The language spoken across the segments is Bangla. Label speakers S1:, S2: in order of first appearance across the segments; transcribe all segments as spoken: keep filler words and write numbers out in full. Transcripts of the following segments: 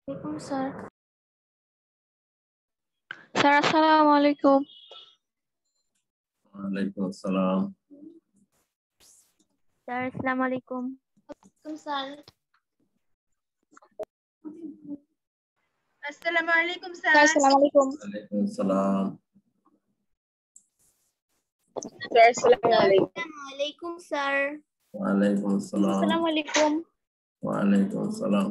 S1: Assalamualaikum sir. Sir, assalamualaikum.
S2: Waalaikum assalam.
S1: Sir, assalamualaikum. Waalaikum sir.
S3: Assalamualaikum sir.
S1: Assalamualaikum.
S2: Waalaikum assalam.
S3: Sir, assalamualaikum.
S1: Assalamualaikum sir.
S2: Waalaikum assalam.
S1: Assalamualaikum.
S2: Waalaikum assalam.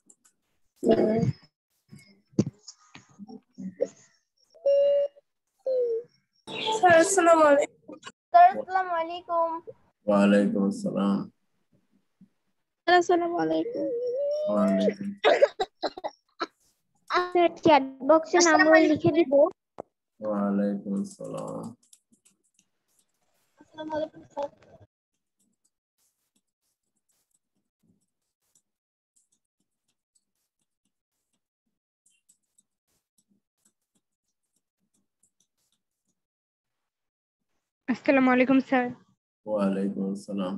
S3: Sir, assalamualaikum.
S1: Sir, assalamualaikum.
S2: Waalaikum assalam.
S1: Assalamualaikum.
S2: Waalaikum.
S1: Sir, chat box এ নাম লিখে দিব।
S2: Waalaikum assalam.
S1: Assalamualaikum sir.
S3: Assalamualaikum sir.
S2: Waalaikum assalam.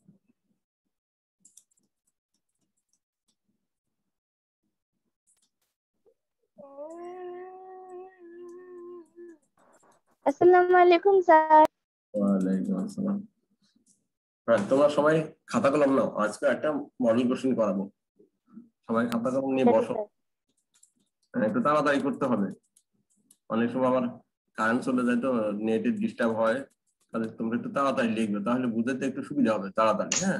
S1: Assalamualaikum sir.
S2: Waalaikum assalam. হ্যাঁ, তোমরা সবাই খাতা কলম নাও, আজকে একটা মডেল কোশ্চেন করাবো। সবাই খাতা কলম নিয়ে বসো, একটু তাড়াতাড়ি করতে হবে, অনেক সময় আবার কারেন্ট চলে যায় তো নেটে ডিস্টার্ব হয়, তাহলে তোমরা একটু তাড়াতাড়ি লিখবে, তাহলে বুঝতে একটু সুবিধা হবে তাড়াতাড়ি। হ্যাঁ,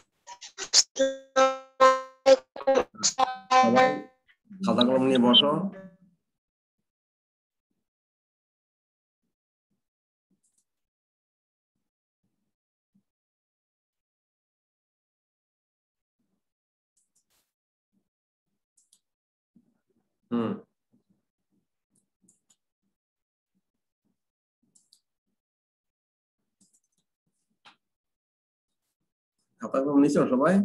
S2: সবাই খাতা কলম নিয়ে বসো। হুম, খাতা কলম নিছো সবাই?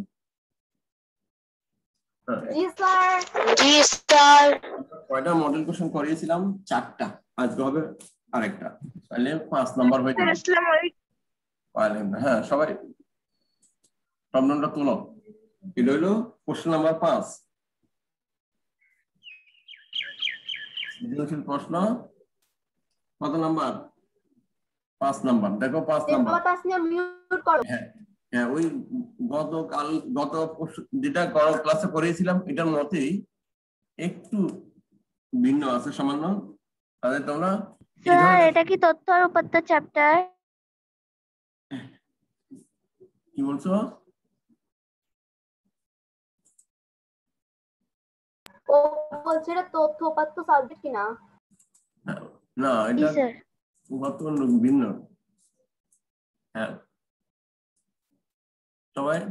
S1: জি স্যার। জি স্যার।
S2: কয়টা মডেল কোশ্চেন করিয়েছিলাম? চারটা, আজকে হবে আরেকটা, তাহলে পাঁচ নাম্বার হয়ে যাবে।
S3: আসসালামু আলাইকুম।
S2: হ্যাঁ, সবাই প্রবলেমটা তুলো। কি রইলো? কোশ্চেন নাম্বার পাঁচ, সৃজনশীল প্রশ্ন কত নাম্বার? পাঁচ নাম্বার। দেখো পাঁচ নাম্বার। হ্যাঁ হ্যাঁ, ওই গতকাল গত যেটা ক্লাসে করিয়েছিলাম এটার মতেই একটু ভিন্ন আছে সামান্য, তাহলে তোমরা
S1: স্যার এটা কি তথ্য আর উপাত্ত চ্যাপ্টার?
S2: কি বলছো?
S1: ও বলছে এটা তথ্য উপাত্ত সাবজেক্ট কিনা?
S2: না, এটা উপাত্ত ভিন্ন। হ্যাঁ, সবাই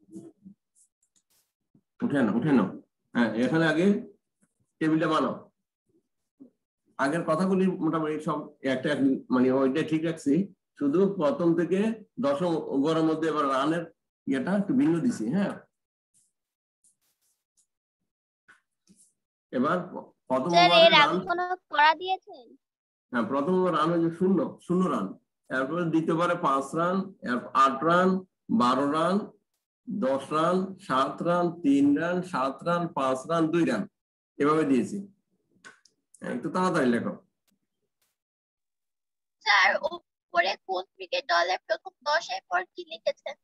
S2: উঠে না উঠে নাও। হ্যাঁ, এখানে আগে টেবিলটা বানাও। আগের কথাগুলি মোটামুটি সব একটা মানে ওইটা ঠিক রাখছি, শুধু প্রথম থেকে দশম ওভারের মধ্যে এবার রানের ইয়েটা একটু ভিন্ন দিছি। হ্যাঁ, এবার প্রথম ওভারে রান
S1: করা দিয়েছেন।
S2: হ্যাঁ, প্রথম ওভার রান হয়েছে শূন্য শূন্য রান, এরপরে দ্বিতীয়বারে পাঁচ রান, আট রান, বারো রান, দশ রান, সাত রান, তিন রান, সাত রান, পাঁচ রান, দুই রান, এভাবে দিয়েছি। একটু তাড়াতাড়ি লেখো।
S1: স্যার উপরে কোন ক্রিকেট দলের প্রথম দশ এর পর কি লিখেছেন?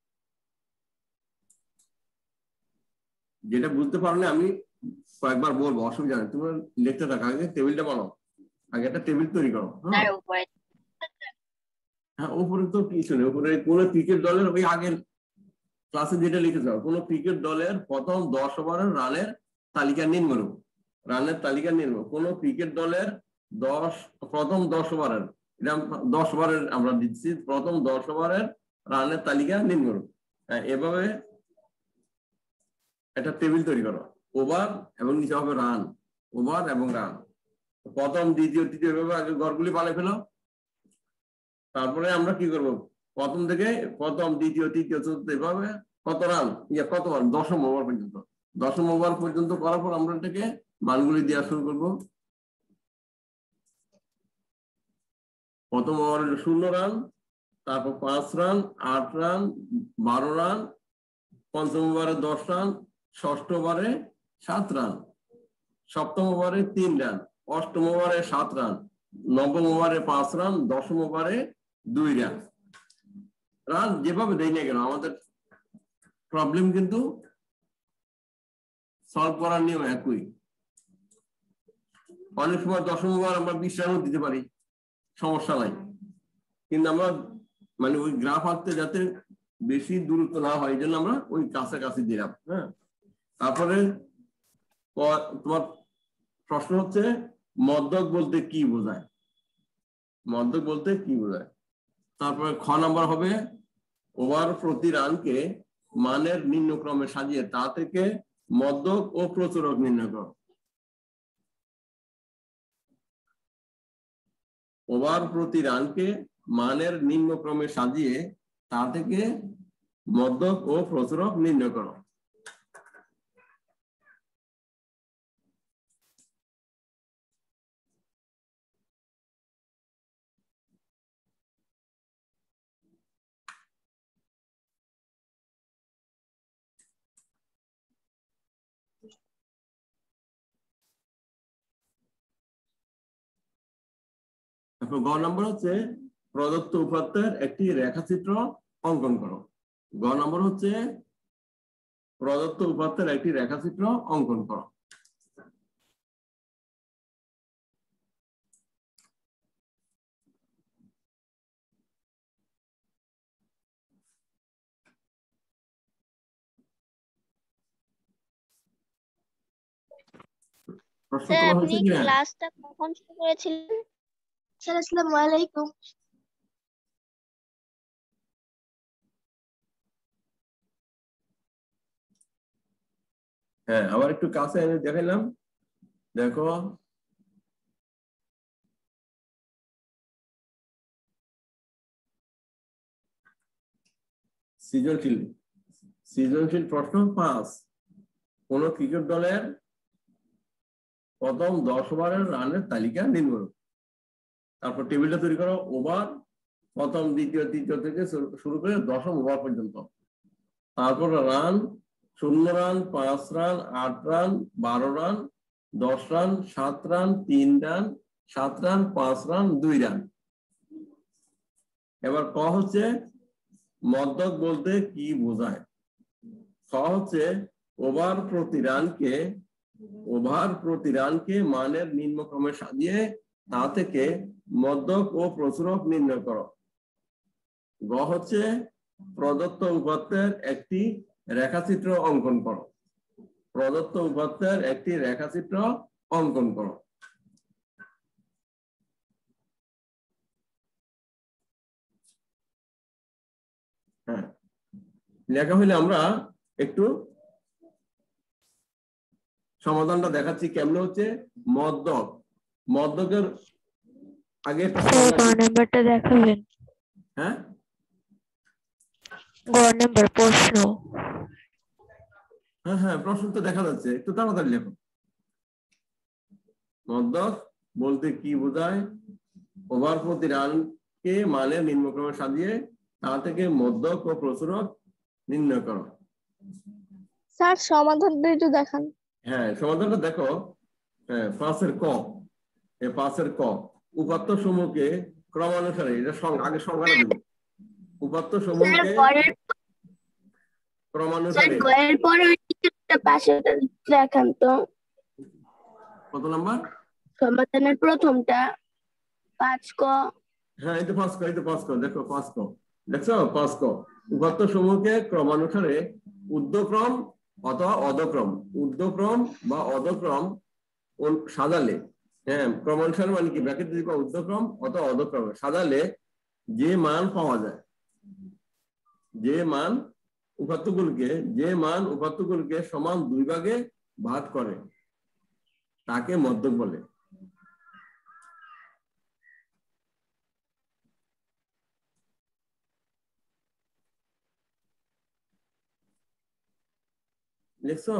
S2: যেটা বুঝতে পারলে আমি কয়েকবার বলবো, অসুবিধা নেই, তুমি লিখতে থাকো। আগে টেবিলটা বানাও, আগে একটা টেবিল তৈরি করো।
S1: স্যার উপরে
S2: হ্যাঁ, উপরে তো কিছু নেই, উপরে কোন ক্রিকেট দলের ওই আগের ক্লাসে যেটা লিখে যাও, কোন ক্রিকেট দলের প্রথম দশ ওভারের রানের তালিকা নিম্নরূপ। রানের তালিকা নিম্নরূপ, কোন ক্রিকেট দলের দশ প্রথম দশ ওভারের, এটা দশ ওভারের আমরা দিচ্ছি, প্রথম দশ ওভারের রানের তালিকা নিম্নরূপ। হ্যাঁ, এভাবে একটা টেবিল তৈরি করো, ওভার এবং নিচে হবে রান, ওভার এবং রান, প্রথম দ্বিতীয় তৃতীয় এভাবে আগে ঘরগুলি বানিয়ে ফেলো। তারপরে আমরা কি করব, প্রথম থেকে প্রথম দ্বিতীয় তৃতীয় চতুর্থ এভাবে কত রান, ইয়ে কত রান, দশম ওভার পর্যন্ত, দশম ওভার পর্যন্ত করার পর আমরা এটাকে মানগুলি দেওয়া শুরু করব। প্রথম ওভারে শূন্য রান, তারপর পাঁচ রান, আট রান, বারো রান, পঞ্চম ওভারে দশ রান, ষষ্ঠ ওভারে সাত রান, সপ্তম ওভারে তিন রান, অষ্টম ওভারে সাত রান, নবম ওভারে পাঁচ রান, দশম ওভারে দুই রান। রান যেভাবে দেই না কেন আমাদের প্রবলেম কিন্তু সলভ করার নিয়ম একই। অনেক সময় দশম ওভার আমরা বিশ রানও দিতে পারি, সমস্যা নাই, কিন্তু আমরা মানে ওই গ্রাফ আঁকতে যাতে বেশি দূরত্ব না হয় এই জন্য আমরা ওই কাছাকাছি দিলাম। হ্যাঁ, তারপরে তোমার প্রশ্ন হচ্ছে মধ্যক বলতে কি বোঝায়, মধ্যক বলতে কি বোঝায়। তারপরে খ নাম্বার হবে ওভার প্রতি রানকে মানের নিম্নক্রমে সাজিয়ে তা থেকে মধ্যক ও প্রচুরক নির্ণয় করো। ওভার প্রতি রানকে মানের নিম্নক্রমে সাজিয়ে তা থেকে মধ্যক ও প্রচুরক নির্ণয় করো। গ নম্বর হচ্ছে প্রদত্ত উপাত্তের একটি রেখাচিত্র অঙ্কন করো। গ নম্বর হচ্ছে প্রদত্ত উপাত্তের একটি রেখাচিত্র অঙ্কন করো। প্রশ্ন
S1: স্যার
S2: করা
S1: আপনি
S2: হয়েছে কিনা?
S1: ক্লাসটা কখন শুরু করেছিলেন? স্যার আসসালামু আলাইকুম।
S2: হ্যাঁ, আবার একটু কাছে এনে দেখাইলাম, দেখো সৃজনশীল সৃজনশীল প্রশ্ন পাঁচ, কোন ক্রিকেট দলের প্রথম দশ ওভারের রানের তালিকা নির্ণয় করো। তারপর টেবিলটা তৈরি করো ওভার প্রথম দ্বিতীয় তৃতীয় থেকে শুরু করে দশম ওভার পর্যন্ত। তারপর রান শূন্য রান, পাঁচ রান, আট রান, বারো রান, দশ রান, সাত রান, তিন রান, সাত রান, পাঁচ রান, দুই রান। এবার ক হচ্ছে মধ্যক বলতে কি বোঝায়। খ হচ্ছে ওভার প্রতি রানকে ওভার প্রতি রানকে মানের নিম্নক্রমে সাজিয়ে তা থেকে মধ্যক ও প্রচুরক নির্ণয় করো। গ হচ্ছে প্রদত্ত উপাত্তের একটি রেখাচিত্র অঙ্কন করো। প্রদত্ত উপাত্তের একটি রেখাচিত্র অঙ্কন করো। হ্যাঁ, লেখা হইলে আমরা একটু সমাধানটা দেখাচ্ছি কেমনে হচ্ছে। মধ্যক, মধ্যকের আগে
S4: নাম্বারটা দেখাবেন।
S2: হ্যাঁ,
S4: গ নাম্বার প্রশ্ন।
S2: হ্যাঁ হ্যাঁ প্রশ্ন তো দেখা যাচ্ছে, একটু তাড়াতাড়ি লেখো। মধ্যক বলতে কি বোঝায়, ওভার প্রতি রানকে মানের নিম্নক্রমে সাজিয়ে তা থেকে মধ্যক ও প্রচুরক নির্ণয় করো।
S1: স্যার সমাধানটা একটু দেখান।
S2: হ্যাঁ, সমাধানটা দেখো। হ্যাঁ, পাঁচের ক, এই পাঁচের ক উপাত্ত সমূহকে ক্রমানুসারে, এটা আগে সংজ্ঞাটা দেব। উপাত্ত সমূহকে ক্রমানুসারে
S1: দেখান তো
S2: কত নাম্বার
S1: সমাধানের প্রথমটা পাঁচ ক।
S2: হ্যাঁ, এই তো পাঁচ ক, এই তো পাঁচ ক, দেখো পাঁচ ক, দেখছো পাঁচ ক উপাত্ত সমূহকে ক্রমানুসারে ঊর্ধ্বক্রম অথবা অধক্রম, ঊর্ধ্বক্রম বা অধক্রম সাজালে, হ্যাঁ ক্রমানুসারে মানে কি ব্র্যাকেট দিবা ঊর্ধ্বক্রম অথবা অধক্রমে সাজালে যে মান পাওয়া যায়, যে মান উপাত্তগুলোকে যে মান উপাত্তগুলোকে সমান দুই ভাগে ভাগ করে তাকে মধ্যক বলে। লিখছো?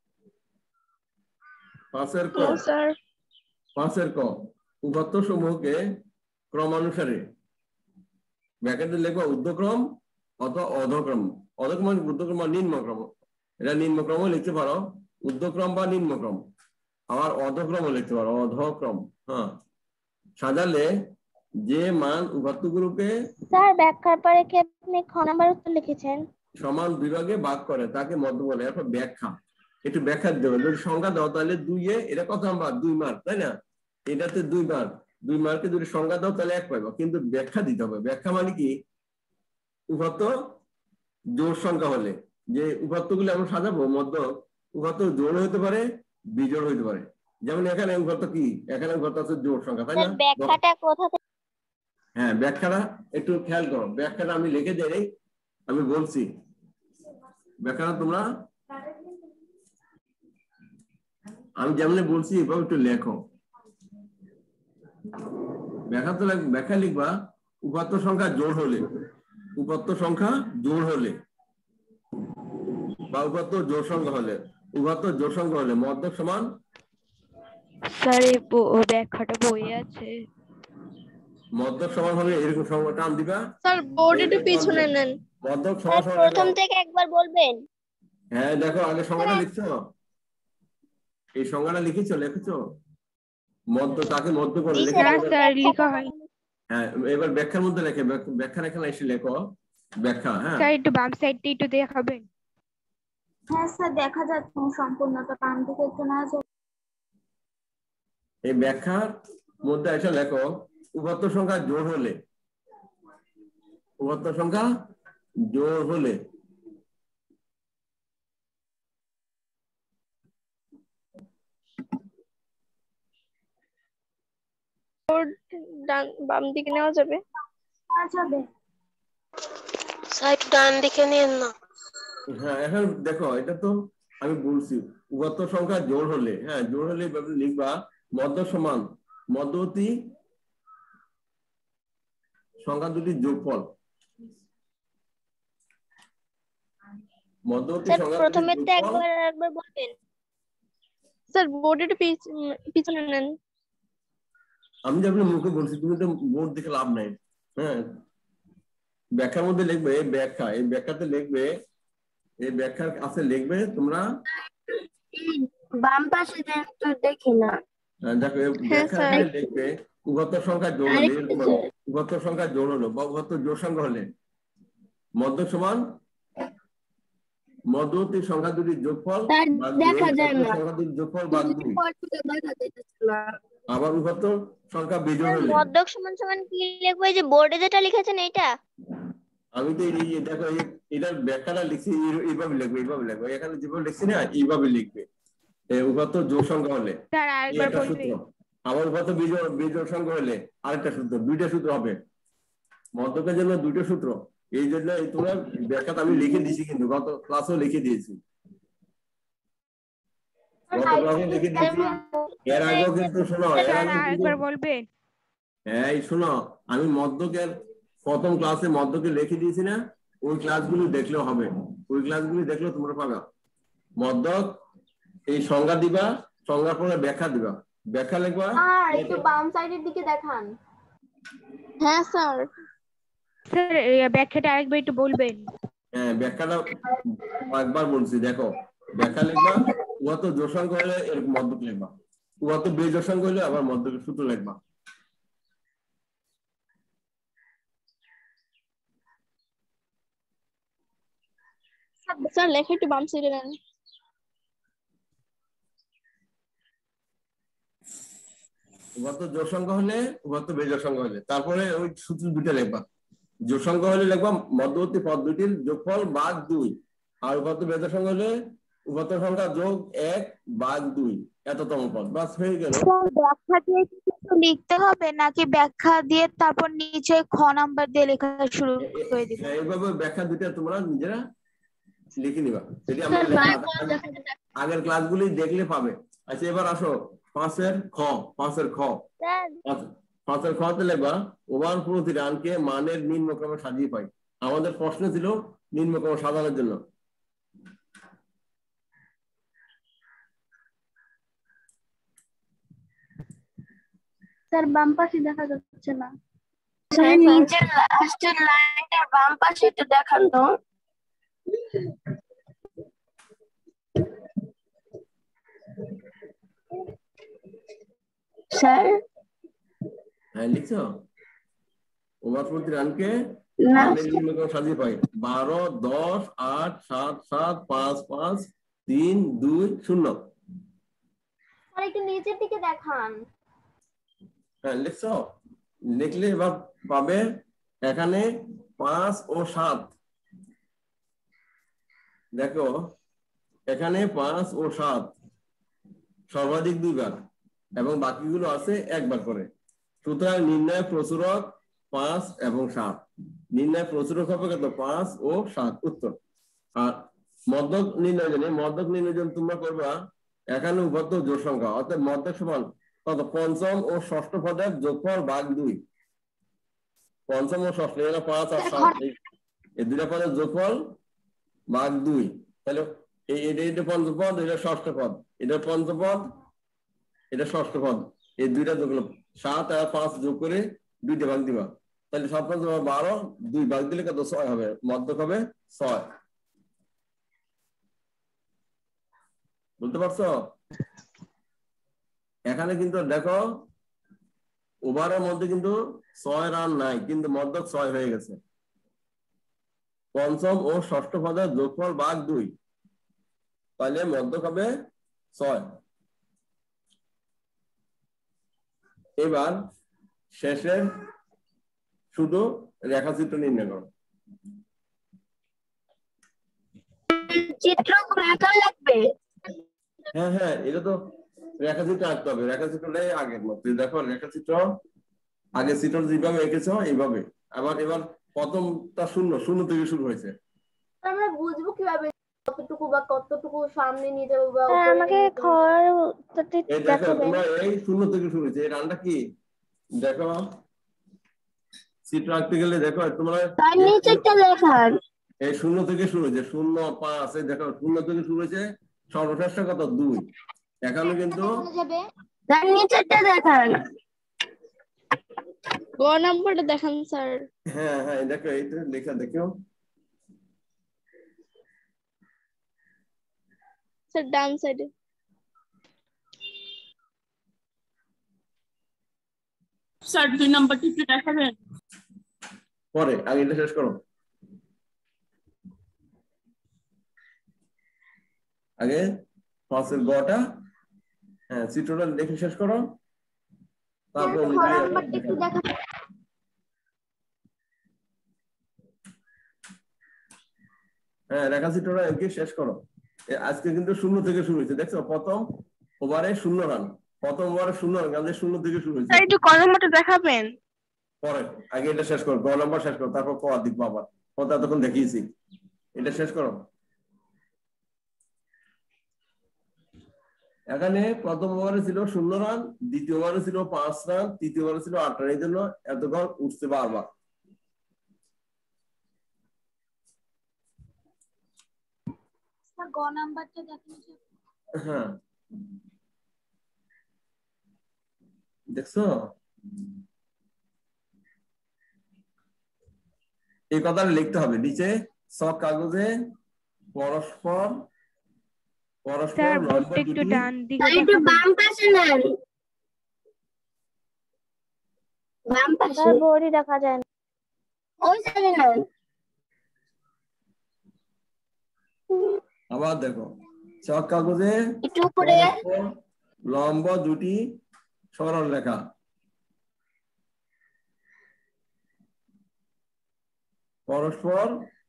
S2: পাঁচের ক, পাঁচের ক উপাত্ত সমূহকে ক্রমানুসারে ব্র্যাকেটে লিখবা ঊর্ধ্বক্রম অথবা অধক্রম। অধক্রম মানে ঊর্ধ্বক্রম বা নিম্নক্রম, এটা নিম্নক্রম লিখতে পারো, ঊর্ধ্বক্রম বা নিম্নক্রম। আবার অধক্রম লিখতে পারো, অধক্রম। হ্যাঁ, সাজালে যে মান উপাত্তগুলোকে
S1: স্যার ব্যাখ্যার পরে কি আপনি খ নাম্বার উত্তর লিখেছেন?
S2: সমান বিভাগে ভাগ করে তাকে মধ্য বলে। এরপর ব্যাখ্যা, একটু ব্যাখ্যা দেবো। যদি সংখ্যা দাও তাহলে দুইয়ে এটা কত নাম্বার? দুই মার্ক, তাই না? এটাতে দুই মার্ক, দুই মার্কে যদি সংখ্যা দাও তাহলে এক পাইবা, কিন্তু ব্যাখ্যা দিতে হবে। ব্যাখ্যা মানে কি? উপাত্ত জোড় সংখ্যা হলে যে উপাত্তগুলো আমরা সাজাবো, মধ্য উপাত্ত জোড় হতে পারে, বিজোড় হতে পারে। যেমন এখানে উপাত্ত কি? এখানে উপাত্ত আছে জোড় সংখ্যা, তাই না?
S1: ব্যাখ্যাটা কোথা থেকে?
S2: হ্যাঁ, ব্যাখ্যাটা একটু খেয়াল করো। ব্যাখ্যাটা আমি লিখে দেই, আমি বলছি ব্যাখ্যাটা তোমরা আমি যেমন বলছি এভাবে একটু লেখো। ব্যাখ্যা তো ব্যাখ্যা লিখবা উপাত্ত সংখ্যা জোড় হলে, উপাত্ত সংখ্যা জোড় হলে বা উপাত্ত জোড় সংখ্যা হলে, উপাত্ত জোড় সংখ্যা হলে মধ্যক সমান।
S4: স্যার এই ব্যাখ্যাটা বইয়ে আছে।
S2: মধ্যক সমান হলে এরকম সংখ্যা টান দিবা।
S3: স্যার বোর্ড একটু পিছনে নেন।
S2: মধ্যক সমান সমান
S1: প্রথম থেকে একবার বলবেন।
S2: হ্যাঁ দেখো, আগে সংখ্যাটা লিখছো, এই সংখ্যাটা লিখেছো, লিখেছো মধ্য, তাকে মধ্য করে লিখে।
S4: স্যার লেখা হয়।
S2: হ্যাঁ, এবার ব্যাখ্যার মধ্যে লেখে, ব্যাখ্যা এখানে এসে লেখো ব্যাখ্যা। হ্যাঁ
S4: স্যার একটু বাম সাইডটা একটু দেখাবেন।
S1: হ্যাঁ স্যার দেখা যাচ্ছে সম্পূর্ণটা, বাম দিকে একটু না যায়।
S2: এই ব্যাখ্যার মধ্যে এসে লেখো উপাত্ত সংখ্যা জোড় হলে, উপাত্ত সংখ্যা জোড় হলে
S3: বোর্ড ডান বাম দিকে নেওয়া যাবে?
S1: যাবে
S3: স্যার একটু ডান দিকে নিন না।
S2: হ্যাঁ, এখন দেখো এটা তো আমি বলছি উপাত্ত সংখ্যা জোড় হলে, হ্যাঁ জোড় হলে লিখবা মধ্য সমান মধ্যবর্তী সংখ্যা দুটি যোগফল। মধ্যবর্তী সংখ্যা
S1: প্রথমে
S2: দুটি
S1: তো
S2: যোগফল।
S1: একবার একবার বলবেন।
S3: স্যার বোর্ড একটু পিছনে নেন।
S2: আমি যেমন মুখে বলছি, তুমি তো বোর্ড দেখে লাভ নাই। হ্যাঁ, ব্যাখ্যার মধ্যে লিখবে ব্যাখ্যা, এই ব্যাখ্যাতে লিখবে, এই ব্যাখ্যার কাছে লিখবে তোমরা
S1: বাম পাশে দেন তো দেখি না।
S2: দেখো
S3: হ্যাঁ
S2: ব্যাখ্যা
S3: স্যার।
S2: লিখবে উপাত্ত সংখ্যা জোড় হলে, উপাত্ত সংখ্যা জোড় হলো বা উপাত্ত জোড় সংখ্যা হলে মধ্য সমান মধ্যবর্তী সংখ্যা দুটি যোগফল,
S1: দেখা যায় না।
S2: সংখ্যা দুটি যোগফল বাদ দুই। আবার উপাত্ত সংখ্যা বিজোড় হলে
S1: মধ্যক সমান সমান কি লিখবো? এই যে বোর্ডে যেটা লিখেছেন এইটা?
S2: আমি তো এই দেখো এটার ব্যাখ্যাটা লিখছি এইভাবে লিখবে, এইভাবে লিখবে, এখানে যেভাবে লিখছি না এইভাবে লিখবে। উপাত্ত জোড় সংখ্যা হলে
S4: স্যার আরেকবার
S2: একটা
S4: বলবেন।
S2: সূত্র, আবার উপাত্ত বিজোড় বিজোড় সংখ্যা হলে আরেকটা সূত্র, দুইটা সূত্র হবে। মধ্যকের জন্য দুটো সূত্র। এই জন্য তোমরা ব্যাখ্যাটা আমি লিখে দিয়েছি, কিন্তু গত ক্লাসেও লিখে দিয়েছি, গত ক্লাসে লিখে দিয়েছি। এর আগেও কিন্তু শোনো, এর
S4: স্যার
S2: আগে কিন্তু
S4: আরেকবার বলবেন।
S2: হ্যাঁ এই শোনো, আমি মধ্যকের প্রথম ক্লাসে মধ্যকে লিখে দিয়েছি না, ওই ক্লাসগুলো দেখলেও হবে, ওই ক্লাসগুলো দেখলেও তোমরা পাবে। মধ্যক এই সংজ্ঞা দিবা, সংজ্ঞার পরে ব্যাখ্যা দিবা, ব্যাখ্যা লিখবা।
S1: আর একটু বাম সাইডের দিকে দেখান।
S3: হ্যাঁ স্যার।
S4: স্যার ব্যাখ্যাটা আরেকবার একটু বলবেন।
S2: হ্যাঁ, ব্যাখ্যাটা একবার বলছি, দেখো ব্যাখ্যা লিখবা উহাত জোড় সংখ্যা হলে এরকম মধ্যক লিখবা, উহাত বেজোড় সংখ্যা হলে আবার মধ্যকের সূত্র লিখবা।
S3: স্যার লেখা একটু বাম সাইডে নেন।
S2: উহাত জোড় সংখ্যা হলে উহাত বেজোড় সংখ্যা হলে তারপরে ওই সূত্র দুটো লিখবা। জোড় সংখ্যা হলে লিখবা মধ্যবর্তী পদ দুটির যোগফল ভাগ দুই, আর উপাত্ত বেজোড় সংখ্যা হলে উপাত্ত সংখ্যা যোগ এক ভাগ দুই, এততম পদ। বাস হয়ে গেল।
S1: ব্যাখ্যা দিয়ে কিছু লিখতে হবে নাকি ব্যাখ্যা দিয়ে তারপর নিচে খ নাম্বার দিয়ে লেখা শুরু করে দিব?
S2: এইভাবে ব্যাখ্যা দুটা তোমরা নিজেরা লিখে নিবা, সেটি আমরা আগের ক্লাসগুলি দেখলে পাবে। আচ্ছা এবার আসো পাঁচের খ, পাঁচের খ পাঁচের খ তে লিখবা ওভার প্রতি রানকে মানের নিম্নক্রমে সাজিয়ে পাই। আমাদের প্রশ্ন ছিল নিম্নক্রমে সাজানোর জন্য।
S1: স্যার বাম পাশে দেখা যাচ্ছে না।
S3: স্যার
S1: নিচের লাস্টের লাইনটার বাম পাশে একটু দেখান তো।
S5: স্যার
S2: হ্যাঁ লিখছো ওভার প্রতি রানকে
S5: না
S2: রানের নিম্নক্রম সাজিয়ে পাই বারো দশ আট সাত সাত পাঁচ পাঁচ তিন দুই শূন্য।
S5: স্যার একটু নিচের দিকে দেখান।
S2: হ্যাঁ লিখছো লিখলে এবার পাবে এখানে পাঁচ ও সাত দেখো এখানে পাঁচ ও সাত সর্বাধিক দুইবার এবং বাকিগুলো আছে একবার করে। সুতরাং নির্ণয় প্রচুরক পাঁচ এবং সাত। নির্ণয় প্রচুরক হবে কত পাঁচ ও সাত উত্তর। আর মধ্যক নির্ণয় জন্য মধ্যক নির্ণয় জন্য তোমরা করবা এখানে উপাত্ত জোড় সংখ্যা অর্থাৎ মধ্যক সমান কত পঞ্চম ও ষষ্ঠ পদের যোগফল ভাগ দুই। পঞ্চম ও ষষ্ঠ এখানে পাঁচ আর সাত এই দুইটা পদের যোগফল ভাগ দুই। তাহলে এই এটা পঞ্চম পদ এটা ষষ্ঠ পদ এটা পঞ্চম পদ এটা ষষ্ঠ পদ এই দুইটা যোগ সাত আর পাঁচ যোগ করে দুইটা ভাগ দিবা তাহলে সাত পাঁচ বারো দুই ভাগ দিলে কত ছয় হবে মধ্যক হবে ছয়। বুঝতে পারছো? এখানে কিন্তু দেখো ওভারের মধ্যে কিন্তু ছয় রান নাই কিন্তু মধ্যক ছয় হয়ে গেছে। পঞ্চম ও ষষ্ঠ পদের যোগফল ভাগ দুই তাহলে মধ্যক হবে ছয়। এবার শেষের শুধু রেখাচিত্র নির্ণয় করো।
S5: চিত্র আঁকা লাগবে।
S2: হ্যাঁ হ্যাঁ এটা তো রেখাচিত্র আঁকতে হবে রেখাচিত্রটাই আগের মতো দেখো রেখাচিত্র আগে চিত্র যেভাবে এঁকেছো এইভাবে আবার এবার প্রথমটা শূন্য শূন্য থেকে শুরু হয়েছে।
S5: আমরা বুঝবো কিভাবে কতটুকু বা কতটুকু সামনে নিয়ে যাবো বা
S3: আমাকে ঘর
S2: এই দেখো তোমরা এই শূন্য থেকে শুরু হয়েছে এই রানটা কি দেখো চিত্র আঁকতে গেলে দেখো তোমরা
S5: তার নিচেরটা দেখান।
S2: এই শূন্য থেকে শুরু হয়েছে শূন্য পাঁচ এই দেখো শূন্য থেকে শুরু হয়েছে সর্বশেষ কত দুই। এখানে কিন্তু
S5: তার নিচেরটা দেখান।
S3: গ নাম্বারটা দেখান স্যার।
S2: হ্যাঁ হ্যাঁ দেখো এই তো লেখা দেখো
S3: স্যার ডান সাইডে।
S6: স্যার দুই নাম্বারটি একটু দেখাবেন
S2: পরে আগে এটা শেষ করো আগে পাঁচের গটা হ্যাঁ চিত্রটা দেখে শেষ করো তারপর
S5: একটু দেখান।
S2: হ্যাঁ রেখাচিত্রটা এঁকে শেষ করো। আজকে কিন্তু শূন্য থেকে শুরু হয়েছে দেখছো প্রথম ওভারে শূন্য রান প্রথম ওভারে শূন্য রান কাজে শূন্য থেকে শুরু হয়েছে।
S4: একটু ক নম্বরটা দেখাবেন
S2: পরে আগে এটা শেষ করো গ নম্বর শেষ করো তারপর ক দেখবো আবার কথা তখন দেখিয়েছি এটা শেষ করো। এখানে প্রথম ওভারে ছিল শূন্য রান দ্বিতীয় ওভারে ছিল পাঁচ রান তৃতীয় ওভারে ছিল আট রান এই জন্য এত গড় উঠছে বারবার।
S1: গ নাম্বারটা দেখেন
S2: হ্যাঁ দেখছো এই কথাটা লিখতে হবে নিচে সব কাগজে পরস্পর পরস্পর
S4: স্যার
S2: লম্ব
S4: একটু
S2: দুটি
S4: ডান দিকে
S5: একটু বাম পাশে নেন। বাম পাশে
S3: বড়ি দেখা যায় না।
S5: ওই সাইডে নেন।
S2: আবার দেখো সব কাগজে
S5: একটু উপরে
S2: পরস্পর লম্ব দুটি সরল রেখা পরস্পর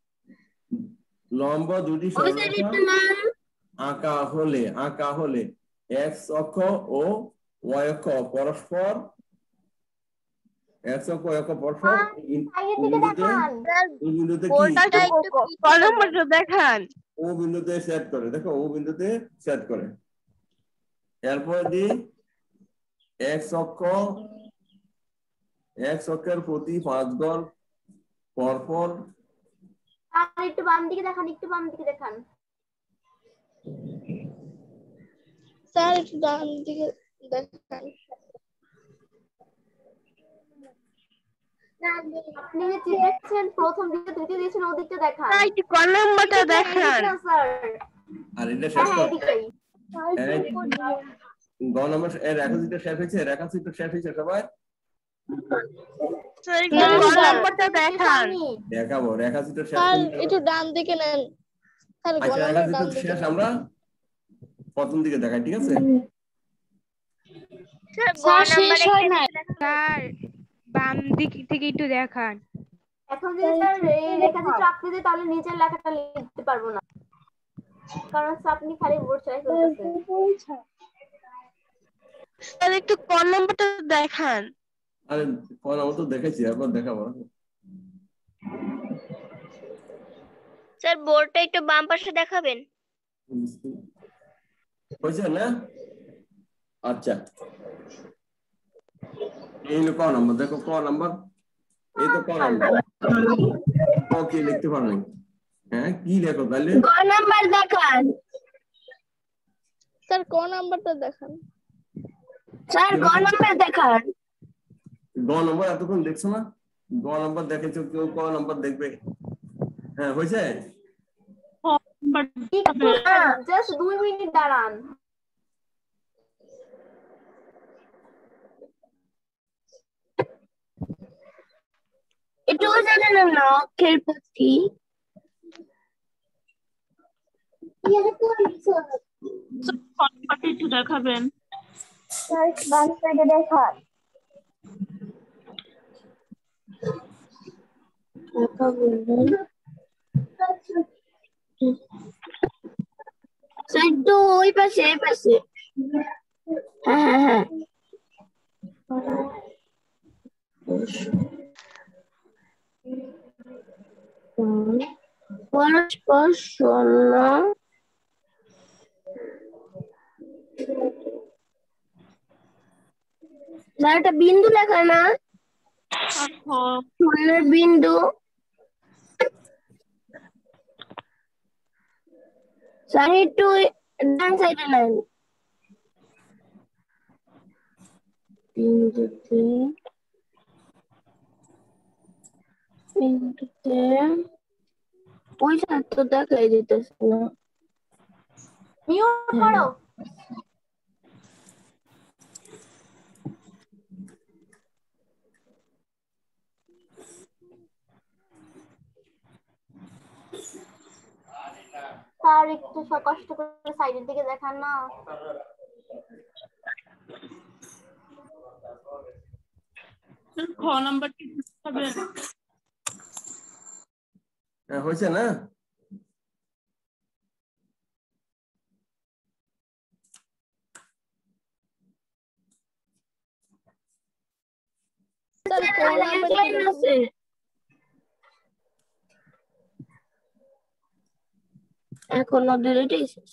S2: লম্ব দুটি
S5: ওই
S2: সরল
S5: সাইডে
S2: রেখা
S5: একটু নেন।
S2: আঁকা হলে আঁকা হলে এক্স অক্ষ ও ওয়াই অক্ষ পরস্পর এক্স অক্ষ ওয়াই অক্ষ পরস্পর
S5: আগের দিকে দেখান।
S2: ও বিন্দুতে কি
S4: ক নম্বরটা দেখান
S2: ও বিন্দুতে সেট করে দেখো ও বিন্দুতে সেট করে এরপর দি এক্স অক্ষ এক্স অক্ষের প্রতি পাঁচ গড় পরপর
S5: আর একটু বাম দিকে দেখান একটু বাম দিকে দেখান।
S3: স্যার একটু ডান দিকে দেখান।
S5: আপনি যে দিয়েছেন প্রথম দিকে দ্বিতীয় দিয়েছেন ওদিকটা দেখান।
S4: একটু ক নম্বরটা দেখান
S5: স্যার
S2: আর এটা শেষ
S5: হ্যাঁ
S2: কর
S5: এদিকেই।
S2: গ নম্বর এর রেখাচিত্র শেষ হয়েছে, রেখাচিত্র শেষ হয়েছে সবাই?
S3: স্যার
S5: না,
S3: একটু
S5: স্যার,
S3: নাম্বারটা
S5: শেষ
S3: দেখান।
S5: হয়নি।
S2: দেখাবো রেখাচিত্র শেষ
S3: স্যার
S2: হয়েছে।
S3: একটু ডান দিকে নেন স্যার, গ
S2: আচ্ছা
S3: নাম্বার
S2: রেখাচিত্র
S3: ডান দিকে
S2: শেষ
S3: নেন।
S2: আমরা প্রথম দিকে দেখাই, ঠিক আছে?
S3: স্যার শেষ হয় না।
S4: স্যার বাম দিক থেকে একটু দেখান।
S5: এখন যদি স্যার এই রেখাচিত্র আঁকতে দিই তাহলে নিচের লেখাটা লিখতে পারবো না, কারণ স্যার আপনি খালি বোর্ড চাই ফেলতেছেন।
S3: স্যার একটু ক নাম্বারটা দেখান।
S2: আরে কোন আমরা তো দেখাইছি, একবার দেখাবো।
S3: স্যার বোর্ডটা একটু বাম পাশে দেখাবেন।
S2: হয়েছে না? আচ্ছা এই হলো ক নাম্বার, দেখো ক নাম্বার, এই তো ক নাম্বার। ক কি লিখতে পারো? হ্যাঁ কি লেখো তাহলে?
S3: গ নাম্বার দেখান স্যার, ক নাম্বারটা দেখান স্যার, গ নাম্বার দেখান।
S2: গ নম্বর এতক্ষণ দেখছো না? গ নম্বর দেখেছো, কেউ ক নম্বর দেখবে? হ্যাঁ হয়েছে?
S5: জাস্ট দুই মিনিট দাঁড়ান।
S3: এটুকু জানেন না অক্ষের প্রতি?
S6: একটু দেখাবেন।
S3: বাম সাইডে দেখান। স্যার তো ওই পাশে, এই পাশে। হ্যাঁ হ্যাঁ হ্যাঁ পরস্পর শূন্য স্যার, একটা বিন্দু লেখা না? শূন্যের বিন্দু। স্যার একটু ডান সাইডে নেন। বিন্দুতে বিন্দুতে ওই সাইড তো দেখাই দিতেছে না।
S5: মিউট করো। স্যার একটু স- কষ্ট করে সাইডের দিকে দেখান না।
S6: খ নাম্বারটি দেখাবেন।
S2: হ্যাঁ হয়েছে না?
S3: স্যার ক নাম্বার আছে? এখন ওদের এটাই শেষ।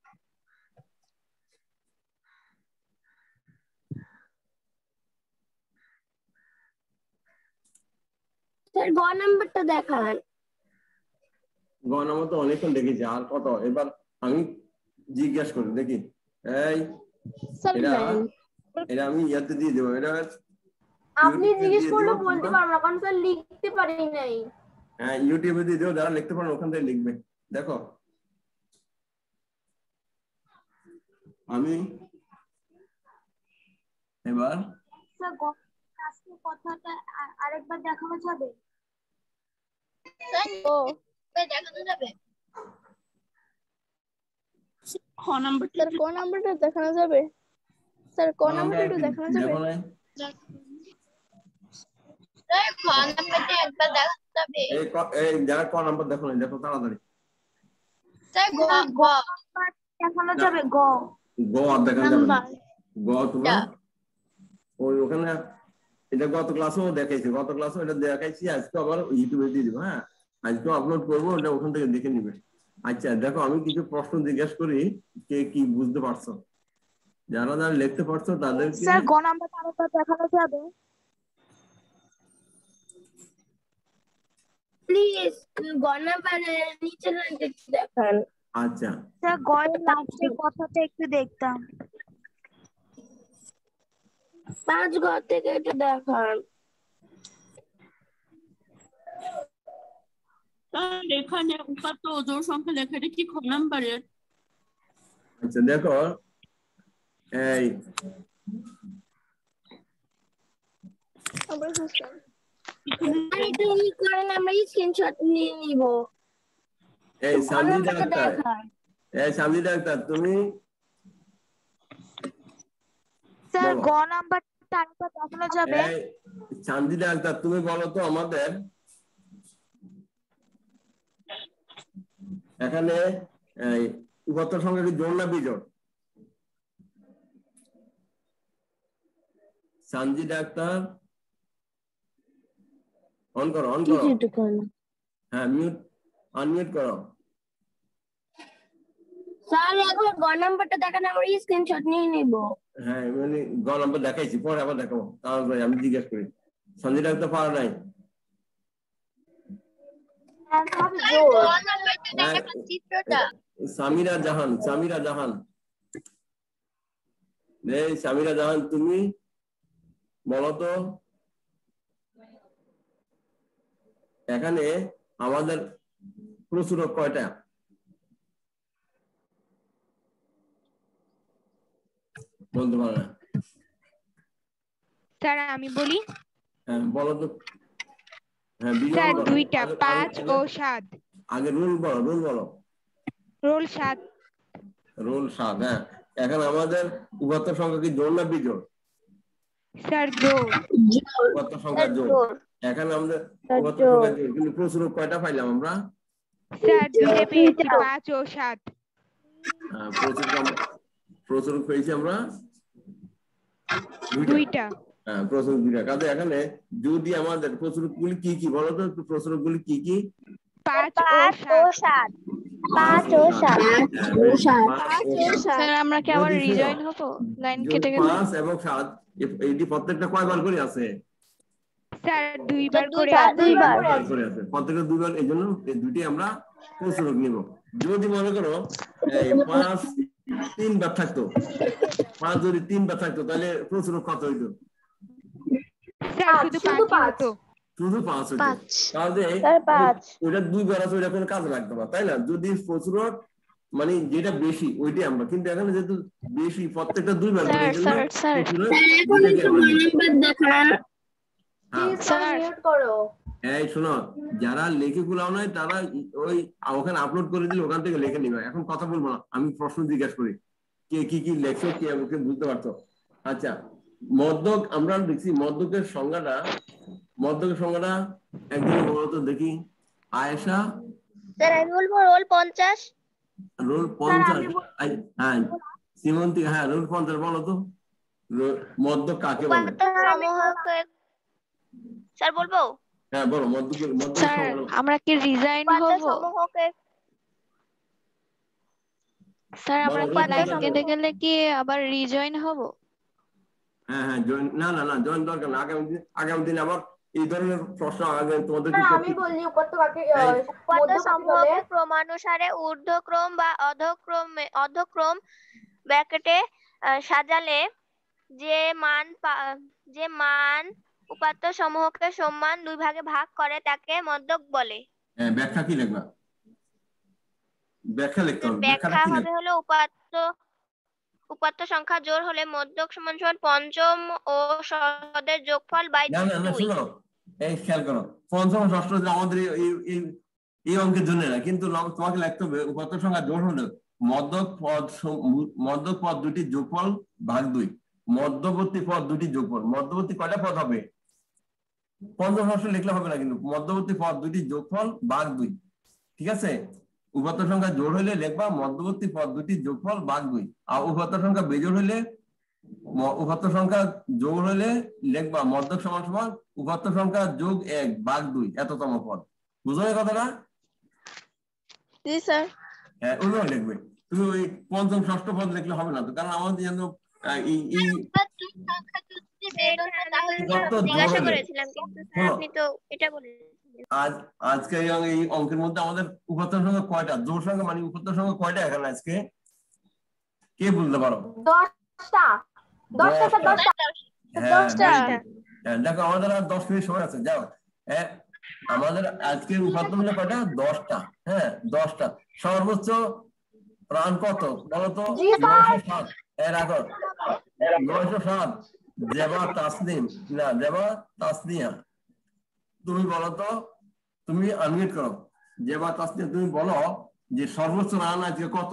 S3: স্যার গ নাম্বারটা দেখান।
S2: গ নম্বর তো অনেকক্ষণ দেখেছি, আর কত? এবার আমি জিজ্ঞেস করি দেখি। এই
S3: স্যার
S2: এটা
S3: নাইন।
S2: এটা আমি ইয়াতে দিয়ে দেবো, এটা
S5: আপনি
S2: ইউটিউবে
S5: জিজ্ঞেস
S2: দিয়ে
S5: করলে
S2: দেবো,
S5: বলতে
S2: তোমরা-
S5: পারবো না, কারণ স্যার লিখতে পারি নাই।
S2: হ্যাঁ ইউটিউবে দিয়ে দেবো, যারা লিখতে পারেন ওখান থেকে লিখবে। দেখো আমি এবার
S1: স্যার গ- আজকে কথাটা আ- আরেকবার দেখানো যাবে?
S3: স্যার ও দেখানো যাবে?
S6: খ নাম্বারটি
S3: স্যার ক নাম্বারটা দেখানো যাবে? স্যার ক
S2: আমরা
S3: নাম্বারটা একটু দেখানো যাবে?
S2: দেখো নাই?
S3: স্যার ক নাম্বারটা একবার দেখানো যাবে?
S2: এই ক- এই যারা ক নাম্বার দেখো নাই, দেখো তাড়াতাড়ি।
S3: স্যার গ গ
S1: দেখানো যাবে গ
S2: গ আর দেখা যাবে না।
S3: নাম্বার
S2: গ তোমরা ওই ওখানে এটা গত ক্লাসেও দেখাইছি, গত ক্লাসেও এটা দেখাইছি, আজকে আবার ইউটিউবে দিয়ে দিবো। হ্যাঁ আজকে আপলোড করবো, ওটা ওখান থেকে দেখে নিবে। আচ্ছা দেখো আমি কিছু প্রশ্ন জিজ্ঞেস করি, কে কি বুঝতে পারছো? যারা যারা লিখতে পারছো তাদেরকে
S1: স্যার গ নাম্বারটা আরেকবার দেখানো যাবে?
S3: প্লিজ গ নাম্বারের নিচে লাইনটা একটু দেখান।
S2: আচ্ছা
S1: স্যার গ এর লাস্টের কথাটা একটু দেখতাম।
S3: পাঁচ ঘর থেকে একটু দেখান।
S6: স্যার এখানে উপাত্ত ও জোড় সংখ্যা লেখাটা কি খ নাম্বারের?
S2: আচ্ছা দেখো এই
S3: তুমি করেন আমরা স্ক্রিনশট নিয়ে নিব
S2: এই সামজি ডাক্তার এই সামজি ডাক্তার তুমি
S1: স্যার
S2: বলো।
S1: গ নাম্বারটা আরেকবার দেখানো যাবে?
S2: এই সামজি ডাক্তার তুমি বলো তো আমাদের এখানে এই উপাত্ত সংখ্যা কি জোড় না বিজোড়? সামজি ডাক্তার অন করো অন করো হ্যাঁ মিউট আনমিউট করো।
S3: স্যার একবার গ নাম্বারটা দেখান আমরা স্ক্রিনশট নিয়ে নিব
S2: হ্যাঁ মানে গ নাম্বার দেখাইছি পরে আবার দেখাবো তাহলে আমি জিজ্ঞেস করি সঞ্জয় ডাক্তার পারো নাই সামিরা জাহান সামিরা জাহান এই সামিরা জাহান তুমি বলো তো এখানে আমাদের প্রচুরক কয়টা? বলতে পারো না?
S4: স্যার আমি বলি।
S2: হ্যাঁ বলো তো। হ্যাঁ
S4: স্যার দুইটা, পাঁচ ও সাত।
S2: আগে রুল বলো রুল বলো।
S4: রোল সাত।
S2: রোল সাত। হ্যাঁ এখন আমাদের উপাত্ত সংখ্যা কি জোড় না বিজোড়?
S4: স্যার জোড়।
S2: উপাত্ত সংখ্যা জোড়। এখন আমাদের উপাত্ত সংখ্যা জোড় কিন্তু প্রচুরক কয়টা পাইলাম আমরা?
S4: স্যার দুইটা পেয়েছি, পাঁচ ও সাত।
S2: হ্যাঁ প্রচুরক প্রচুরক পেয়েছি আমরা
S4: দুইটা।
S2: হ্যাঁ প্রচুরক দুইটা। কাজে এখানে যদি আমাদের প্রচুরকগুলি কি কি বলো তো? প্রচুরকগুলি কি কি?
S4: পাঁচ ও সাত।
S3: পাঁচ ও সাত।
S7: স্যার আমরা কি আবার রিজয়েন হব? লাইন কেটে গেল।
S2: পাঁচ এবং সাত এইটি প্রত্যেকটা কয়বার করে আছে?
S4: স্যার দুইবার করে
S3: দুইবার
S2: করে আছে প্রত্যেকটা দুইবার। এই জন্য এই দুইটি আমরা প্রচুরক নিব। যদি মনে করো এই পাঁচ তিনবার থাকতো, পাঁচ যদি তিনবার থাকতো তাহলে প্রচুরক কত হইতো?
S4: স্যার শুধু পাঁচ হতো।
S2: শুধু পাঁচ হইতো। তাহলে ওইটা দুইবার আছে ওইটা কোনো কাজে লাগতো না তাই না? যদি প্রচুরক মানে যেটা বেশি ওইটাই আমরা, কিন্তু এখানে যেহেতু বেশি প্রত্যেকটা দুইবার করে এই জন্য এই শোনো যারা লিখে গুলাও নাই তারা ওই ওখানে আপলোড করে দিলে ওখান থেকে লিখে নিবে। এখন কথা বলবো না, আমি প্রশ্ন জিজ্ঞাসা করি কে কি কি লেখছো কে আমাকে বুঝতে পারতো। আচ্ছা মদ্যক আমরা দেখছি মদ্যকের সংজ্ঞাটা মদ্যকের সংজ্ঞাটা একদিন বলো তো দেখি। আয়েশা
S3: স্যার আমি বলবো রোল পঞ্চাশ।
S2: রোল পঞ্চাশ। হ্যাঁ সীমন্তী হ্যাঁ রোল পঞ্চাশ বলো তো মদ্যক কাকে বলে?
S3: স্যার বলবো?
S2: হ্যাঁ বলো মদ্যকের মদ্যক
S7: স্যার আমরা কি রিজাইন হব? স্যার আমরা কি লাইন কেটে গেলে কি আবার রিজয়েন হব?
S2: হ্যাঁ হ্যাঁ জয়েন না না না জয়েন দরকার না। আগামী দিন আগামী দিন আবার এই ধরনের প্রশ্ন আগে তোমাদের
S5: আমি বলি উপাত্ত কাকে
S3: উপাত্ত সমূহকে ক্রমানুসারে ঊর্ধ্বক্রম বা অধক্রমে অধক্রম ব্র্যাকেটে সাজালে যে মান যে মান উপাত্ত সমূহকে সমান দুই ভাগে ভাগ করে তাকে মদ্যক বলে।
S2: হ্যাঁ ব্যাখ্যা কি লিখবা? ব্যাখ্যা লিখতে হবে।
S3: ব্যাখ্যা হবে হলো উপাত্ত উপাত্ত সংখ্যা জোড় হলে মদ্যক সমান সমান পঞ্চম ও ষষ্ঠদের যোগফল বাই দুই।
S2: না না না শুনো এই খেয়াল করো পঞ্চম ও ষষ্ঠ আমাদের এই এই অঙ্কের জন্য না, কিন্তু তোমাকে লিখতে হবে উপাত্ত সংখ্যা জোড় হলে মদ্যক পদ মদ্যক পদ দুটি যোগফল ভাগ দুই। মধ্যবর্তী পদ দুটি যোগফল। মধ্যবর্তী কয়টা পদ হবে? পঞ্চম ষষ্ঠ লিখলে হবে না, কিন্তু মধ্যবর্তী পদ দুটি যোগফল ভাগ দুই। ঠিক আছে? উপাত্ত সংখ্যা জোড় হলে লিখবা মধ্যবর্তী পদ দুটি যোগফল ভাগ দুই। আর উপাত্ত সংখ্যা বেজোড় হলে উপাত্ত সংখ্যা যোগ হলে লিখবা মধ্যক সমান সমান উপাত্ত সংখ্যা যোগ এক ভাগ দুই এততম পদ। বুঝো এই কথাটা?
S7: জি স্যার।
S2: হ্যাঁ ওইভাবে লিখবে। তুমি ওই পঞ্চম ষষ্ঠ পদ লিখলে হবে না তো, কারণ আমাদের যেন এই এই আজ আজকে এই অঙ্কের মধ্যে আমাদের উপাত্ত সংখ্যা কয়টা? জোড় সংখ্যা মানে উপাত্ত সংখ্যা কয়টা এখানে আজকে কে বলতে পারো?
S5: দশটা। দশটা দশটা।
S2: হ্যাঁ দেখো আমাদের আর দশ মিনিট সময় আছে। যাও হ্যাঁ আমাদের আজকের উপাত্ত হলো কয়টা? দশটা। হ্যাঁ দশটা। সর্বোচ্চ রান কত বলো তো?
S5: জি স্যার।
S2: নয়শো সাত। এ রাখো নয়শো সাত। জেবা তাসনিম না জেবা তাসনিয়া, তুমি বলো তো, তুমি আনমিউট করো। জেবা তাসনিয়া তুমি বলো যে সর্বোচ্চ রান আজকে কত?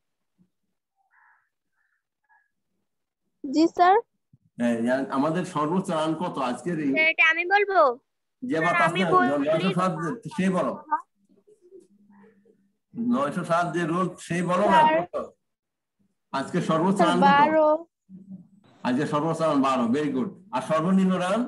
S7: জি স্যার।
S2: হ্যাঁ, আমাদের সর্বোচ্চ রান কত আজকের?
S3: এটা আমি বলবো।
S2: জেবা
S3: আমি
S2: তাসনিয়া
S3: বলি
S2: নয়শো সাত, সে বলো নয়শো সাত যে রোল সেই বলো না কত আজকে সর্বোচ্চ রান কত?
S7: বারো।
S2: আজকে সর্বোচ্চ রান বারো। Very good. আর সর্বনিম্ন রান?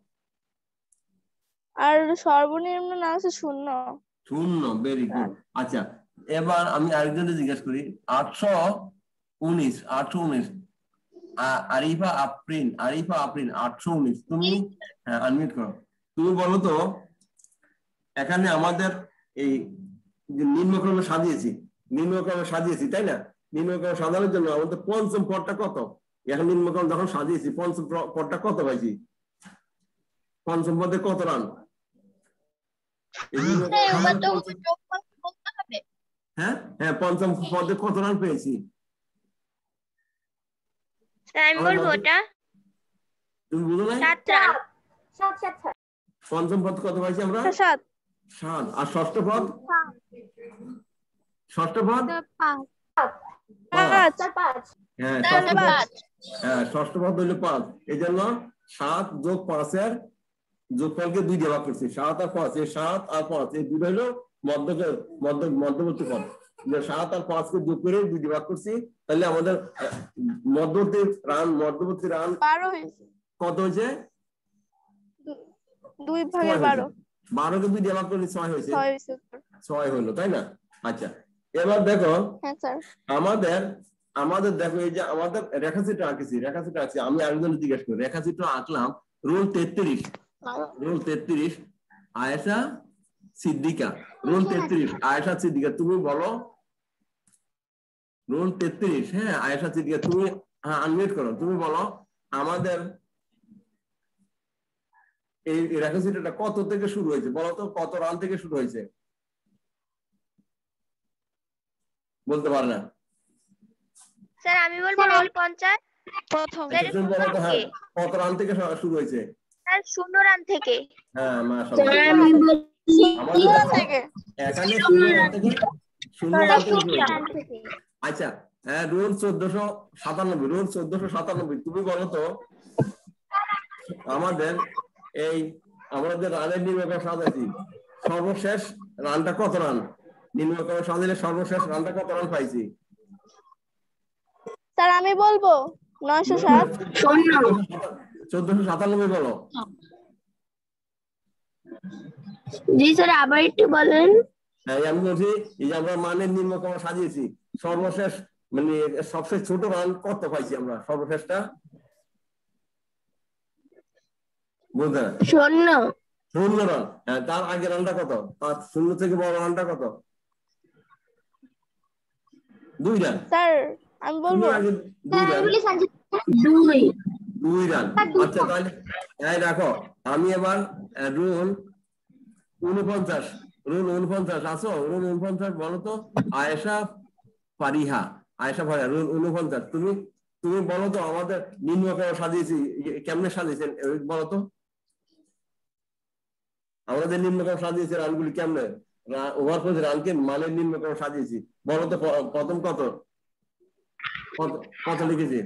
S7: আর সর্বনিম্ন না আছে শূন্য।
S2: শূন্য। Very good. আচ্ছা, এবার আমি আরেকজনকে জিজ্ঞেস করি। আটশো উনিশ আটশো উনিশ আরিফা আফরিন আরিফা আফরিন আটশো উনিশ, তুমি আনমিউট করো। তুমি বলো তো, এখানে আমাদের এই যে নিম্নক্রমে সাজিয়েছি নিম্নক্রমে সাজিয়েছি তাই না? নিম্নক্রমে সাজানোর জন্য আমাদের পঞ্চম পদটা কত? এখন নিম্নক্রম যখন সাজিয়েছি পঞ্চম পদটা কত পাইছি? পঞ্চম পদে কত রান? হ্যাঁ হ্যাঁ পঞ্চম পদে কত রান পেয়েছি?
S3: আমি বলবো ওটা
S2: তুমি বুঝো নাই?
S3: সাত রান।
S5: সাত সাত সাত।
S2: পঞ্চম পদ কত পাইছি আমরা?
S7: সাত।
S2: সাত। আর ষষ্ঠ পদ? ষষ্ঠ পদ
S1: পাঁচ।
S2: পাঁচ।
S5: স্যার পাঁচ।
S2: হ্যাঁ ষষ্ঠ পদ, হ্যাঁ ষষ্ঠ পদ হইলো পাঁচ। এই জন্য সাত যোগ পাঁচের যোগফলকে দুই দিয়ে ভাগ করছি। সাত আর পাঁচ, এই সাত আর পাঁচ এই দুটো হইলো মধ্য মধ্য মধ্যবর্তী পদ। যে সাত আর পাঁচকে যোগ করে দুই দিয়ে ভাগ করছি, তাহলে আমাদের মধ্যবর্তী রান মধ্যবর্তী রান
S7: বারো হয়েছে।
S2: কত হয়েছে?
S7: দুই ভাগে বারো।
S2: বারোকে দুই দিয়ে ভাগ করলে ছয় হয়েছে।
S7: ছয় হয়েছে।
S2: ছয় হলো তাই না? আচ্ছা, এবার দেখো
S7: হ্যাঁ স্যার।
S2: আমাদের আমাদের দেখো এই যে আমাদের রেখাচিত্র আঁকেছি রেখাচিত্র আঁকছি আমি আরেকজন জিজ্ঞেস করি। রেখাচিত্র আঁকলাম রোল তেত্রিশ রোল তেত্রিশ আয়েশা সিদ্দিকা। রোল তেত্রিশ আয়েশা সিদ্দিকা, তুমি বলো রোল তেত্রিশ। হ্যাঁ আয়েশা সিদ্দিকা, তুমি হ্যাঁ আনমিউট করো। তুমি বলো আমাদের এই রেখাচিত্রটা কত থেকে শুরু হয়েছে? বলো তো কত রান থেকে শুরু হয়েছে? বলতে পারে না।
S3: স্যার আমি বলবো রোল পঞ্চাশ।
S7: প্রথম।
S2: তুমি বলো তো হ্যাঁ কত রান থেকে শুরু হয়েছে?
S3: স্যার শূন্য রান থেকে।
S2: হ্যাঁ মাশাআল্লাহ। আমাদের
S7: থেকে
S2: এখানে শূন্য রান থেকে শূন্য রান থেকে। আচ্ছা, হ্যাঁ রোল চোদ্দশো সাতানব্বই রোল চোদ্দশো সাতানব্বই তুমি বলো তো আমাদের এই আমাদের রানের নিম্নক্রম সাজাইছি সর্বশেষ রানটা কত রান? নিম্নক্রম সাজাইলে সর্বশেষ রানটা কত রান পাইছি?
S7: স্যার আমি বলবো নয়শো সাত।
S2: চোদ্দশো সাতানব্বই বলো।
S3: জি স্যার আবার একটু বলেন।
S2: হ্যাঁ আমি বলছি এই যে আমরা মানের নিম্নক্রম সাজিয়েছি সর্বশেষ মানে সবচেয়ে ছোট রান কত পাইছি আমরা সর্বশেষটা? বুঝতে
S3: শূন্য।
S2: শূন্য রান। হ্যাঁ তার আগের রানটা কত? তার শূন্য থেকে বড় রানটা কত? দুই রান।
S7: স্যার আমি বলবো
S2: দুই রান
S3: দুই
S2: দুই রান। আচ্ছা তাহলে এই দেখো আমি এবার রুল উনপঞ্চাশ রুল উনপঞ্চাশ আছো? রুল উনপঞ্চাশ বলো তো আয়েশা ফারিহা আয়েশা ফারিহা রুল উনপঞ্চাশ তুমি তুমি বলো তো আমাদের নিম্নক্রম সাজিয়েছি কেমনে সাজিয়েছেন বলো তো? আমরা যে নিম্নক্রম সাজিয়েছি রানগুলি কেমনে ওভার করে রানকে মানের নিম্নক্রম সাজিয়েছি বলো তো? প্রথম কত কত লিখেছি?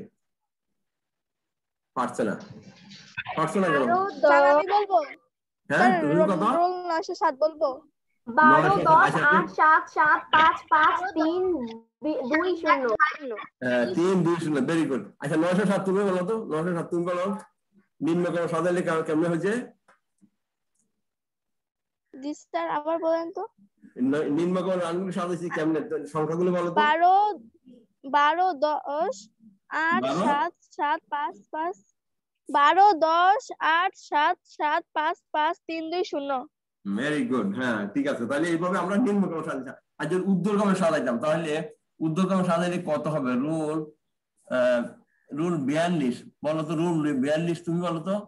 S2: পারছে না পারছে না কেন?
S7: আমি বলবো
S2: হ্যাঁ তুমি কত?
S7: রোল নয়শো সাত বলবো।
S5: বারো দশ আট সাত সাত পাঁচ পাঁচ তিন দুই শূন্য।
S2: হ্যাঁ তিন দুই শূন্য। Very good. আচ্ছা নয়শো সাত তুমি বলো তো নয়শো সাত তুমি বলো নিম্নক্রম সাজাইলে কেমনে হয়েছে?
S7: জি স্যার আবার বলেন তো।
S2: নিম্নক্রম রানগুলো সাজাইছি কেমনে সংখ্যাগুলো বলো তো?
S7: বারো বারো দশ আট সাত সাত পাঁচ পাঁচ বারো দশ আট সাত সাত পাঁচ পাঁচ তিন দুই শূন্য।
S2: Very good. হ্যাঁ ঠিক আছে, তাহলে এইভাবে আমরা নিম্নক্রম সাজাইছি। আর যদি ঊর্ধ্বক্রমে সাজাইতাম তাহলে ঊর্ধ্বক্রমে সাজাইলে কত হবে? রুল আহ রুল বিয়াল্লিশ বলো তো। রুল বিয়াল্লিশ তুমি বলো তো?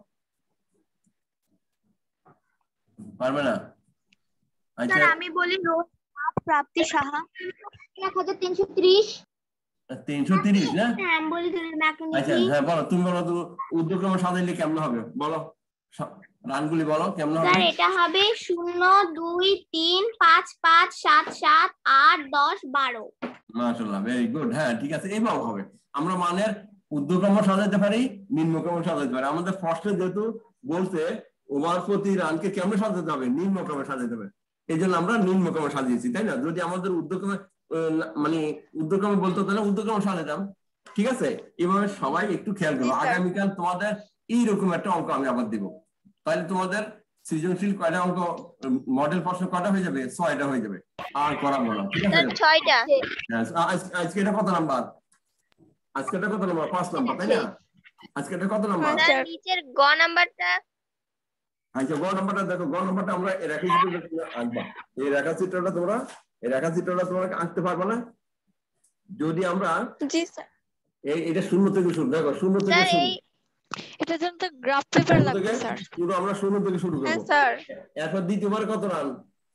S2: পারবে না? আচ্ছা
S1: আমি বলি রোল সাত প্রাপ্তি সাহা।
S5: এক হাজার তিনশো ত্রিশ।
S2: তিনশো তিরিশ না?
S5: হ্যাঁ আমি বলি তাহলে
S2: আচ্ছা হ্যাঁ বলো, তুমি বলো তো ঊর্ধ্বক্রমে সাজাইলে কেমন হবে বলো, রানগুলি বলো কেমন হবে?
S5: স্যার এটা হবে শূন্য দুই তিন পাঁচ পাঁচ সাত সাত আট দশ বারো।
S2: মাশাআল্লাহ, ভেরি গুড। হ্যাঁ ঠিক আছে, এইভাবে হবে। আমরা মানের ঊর্ধ্বক্রম সাজাতে পারি, নিম্নক্রম সাজাতে পারি। আমাদের ফার্স্টে যেহেতু বলছে ওভার প্রতি রানকে কেমন সাজাতে হবে, নিম্নক্রমে সাজাতে হবে, এই জন্য আমরা নিম্নক্রমে সাজিয়েছি, তাই না? যদি আমাদের ঊর্ধ্বক্রমে মানে ঊর্ধ্বক্রমে বলতে হতো না, ঊর্ধ্বক্রমে সাজাতাম। ঠিক আছে, এভাবে সবাই একটু খেয়াল করো। আগামীকাল তোমাদের এইরকম একটা অঙ্ক আমি আবার দিব, তাহলে তোমাদের সৃজনশীল কয়টা অঙ্ক, মডেল প্রশ্ন কয়টা হয়ে যাবে? ছয়টা হয়ে যাবে, আর করাবো না। ঠিক আছে,
S3: ছয়টা।
S2: আজকে এটা কত নাম্বার? আজকে এটা কত নাম্বার? পাঁচ নাম্বার, তাই না? আজকে এটা কত নাম্বার?
S3: স্যার নিচের গ নাম্বারটা।
S2: আচ্ছা গ নাম্বারটা দেখো, গ নাম্বারটা আমরা এই রেখাচিত্রটা আঁকবা। এই রেখাচিত্রটা তোমরা এই রেখাচিত্রটা তোমরা আঁকতে পারবে না যদি আমরা,
S7: জি স্যার।
S2: এই এটা শূন্য থেকে শুরু, দেখো শূন্য থেকে শুরু,
S7: এটার জন্য তো গ্রাফ পেপার লাগবে স্যার।
S2: পুরো আমরা শূন্য থেকে শুরু করব।
S7: হ্যাঁ স্যার।
S2: এরপর দ্বিতীয়বারে কত রান?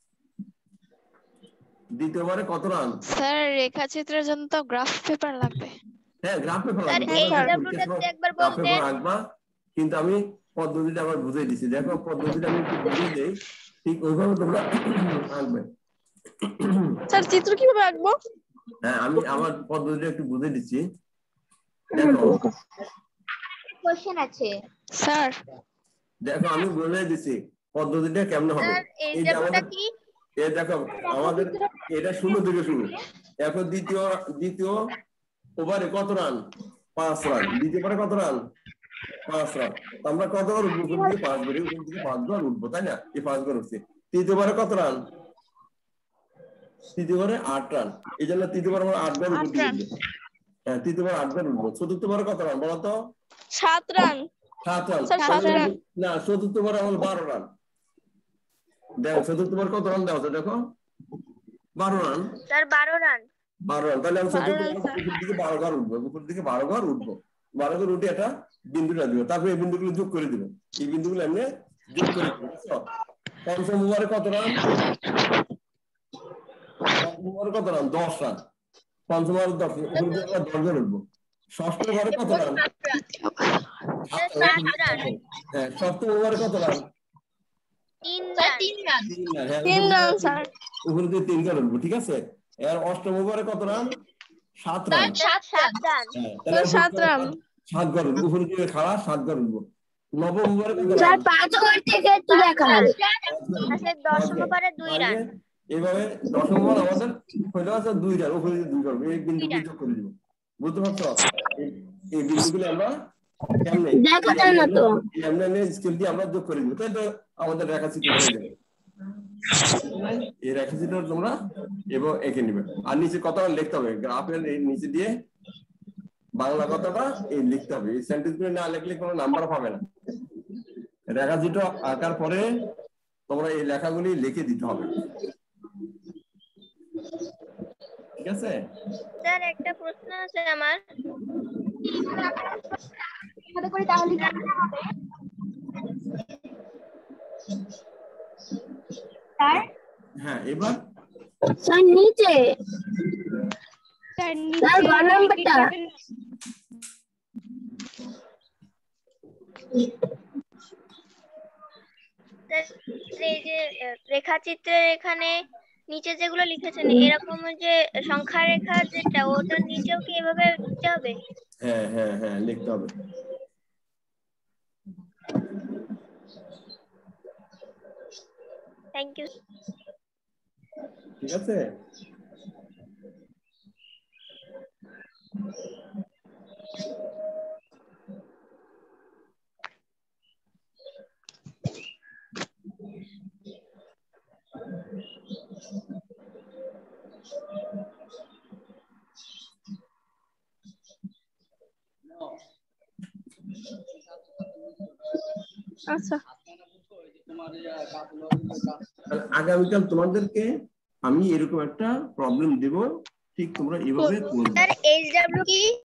S2: দ্বিতীয়বারে কত রান?
S7: স্যার রেখাচিত্রের জন্য তো গ্রাফ পেপার লাগবে।
S2: হ্যাঁ গ্রাফ পেপার
S3: স্যার
S2: লাগবে,
S3: এই ডাব্লিউটা একবার বলতে
S2: রাখবা। কিন্তু আমি পদ্ধতিটা আবার বুঝাই দিছি, দেখো পদ্ধতিটা আমি একটু বুঝিয়ে দেই, ঠিক ওইভাবে তোমরা আঁকবে।
S7: স্যার চিত্র কিভাবে আঁকবো?
S2: হ্যাঁ আমি আমার পদ্ধতিটা একটু বুঝিয়ে দিচ্ছি, দেখো।
S5: কোশ্চেন আছে
S7: স্যার।
S2: দেখো আমি বুঝিয়ে দিচ্ছি পদ্ধতিটা কেমন হবে।
S3: স্যার এই
S2: এই যে
S3: ডাব্লিউটা
S2: আমাদের
S3: কি?
S2: এই দেখো আমাদের এটা শূন্য থেকে শুরু। এখন দ্বিতীয় দ্বিতীয় ওভারে কত রান? পাঁচ রান। দ্বিতীয় ওভারে কত রান? পাঁচ রান। আমরা কতবার উঠবো? উপর দিকে পাঁচ করে, উপর দিকে পাঁচবার উঠবো, তাই না? এই পাঁচবার উঠছে। তৃতীয়বারে কত রান? তৃতীয়বারে আট রান। এই জন্য তৃতীয়বার আমরা আটবার উপর দিকে উঠবো। হ্যাঁ তৃতীয়বার আটবার উঠবো। চতুর্থবারে কত রান বলো তো?
S7: সাত রান।
S2: সাত রান।
S7: সাত রান।
S2: না চতুর্থবারে আমার বারো রান। দেখো চতুর্থবার কত রান দেওয়া আছে দেখো, বারো রান।
S3: স্যার বারো রান।
S2: বারো রান, তাহলে আমি চতুর্থবার উপর দিকে বারো ঘর উঠবো, উপর দিকে বারো ঘর উঠবো, বারো ঘর উঠে এটা বিন্দুটা দিব, তারপরে এই বিন্দুগুলো যোগ করে দিব, এই বিন্দুগুলো এমনি যোগ করে দিব। পঞ্চম ওভারে কত রান? পঞ্চম ওভারে কত রান? দশ রান। পঞ্চম ওভারে দশ উপর দিকে দশ ঘর উঠবো। ষষ্ঠ ওভারে কত রান? হ্যাঁ সপ্তম ওভারে কত রান?
S3: তিন রান।
S7: তিন রান স্যার।
S2: উপর দিকে তিন ঘর উঠবো, ঠিক আছে। এর অষ্টম ওভারে কত রান? সাত রান।
S3: সাত রান।
S2: হ্যাঁ তাহলে
S7: সাত রান।
S2: সাত ঘর উঠবো, উপর দিকে খাড়া সাত ঘর উঠবো। নবম ওভারে কত রান?
S5: স্যার পাঁচ ঘর থেকে একটু দেখান।
S3: আচ্ছা দশম ওভারে দুই রান।
S2: এইভাবে দশম ওভার আমাদের হইলো আছে দুই রান, উপরে দুই ঘর, এই বিন্দুগুলো যোগ করে দিব। বুঝতে পারছো? এই বিন্দুগুলো আমরা কেমনে
S5: দেখা যায় না তো,
S2: এমনি স্কেল দিয়ে আমরা যোগ করে দিব, তাই তো আমাদের রেখাচিত্র হয়ে যাবে। এই রেখাচিত্র তোমরা এবং এঁকে নিবে। আর নিচে কতটা লিখতে হবে, গ্রাফের এই নিচে দিয়ে বাংলা কথাটা এই লিখতে হবে। এই সেন্টেন্স গুলো না লিখলে কোনো নাম্বার পাবে না। রেখাচিত্র আঁকার পরে তোমরা এই লেখাগুলি লিখে দিতে হবে, ঠিক আছে?
S3: স্যার একটা প্রশ্ন আছে আমার।
S5: এভাবে করে তাহলে জানতে হবে স্যার।
S2: হ্যাঁ এবার
S5: স্যার নিচে
S4: স্যার
S5: স্যার ঘর নাম্বারটা
S3: এই যে রেখাচিত্রের এখানে নিচে যেগুলো লিখেছেন এরকম যে সংখ্যা রেখা যেটা ওটার নিচেও কি এভাবে লিখতে হবে?
S2: হ্যাঁ হ্যাঁ হ্যাঁ লিখতে হবে।
S3: Thank you.
S2: ঠিক আছে।
S7: আচ্ছা
S2: আগামীকাল তোমাদেরকে আমি এরকম একটা প্রবলেম দেব, ঠিক তোমরা এইভাবে করবে।
S3: স্যার এইচ ডাব্লিউ কি?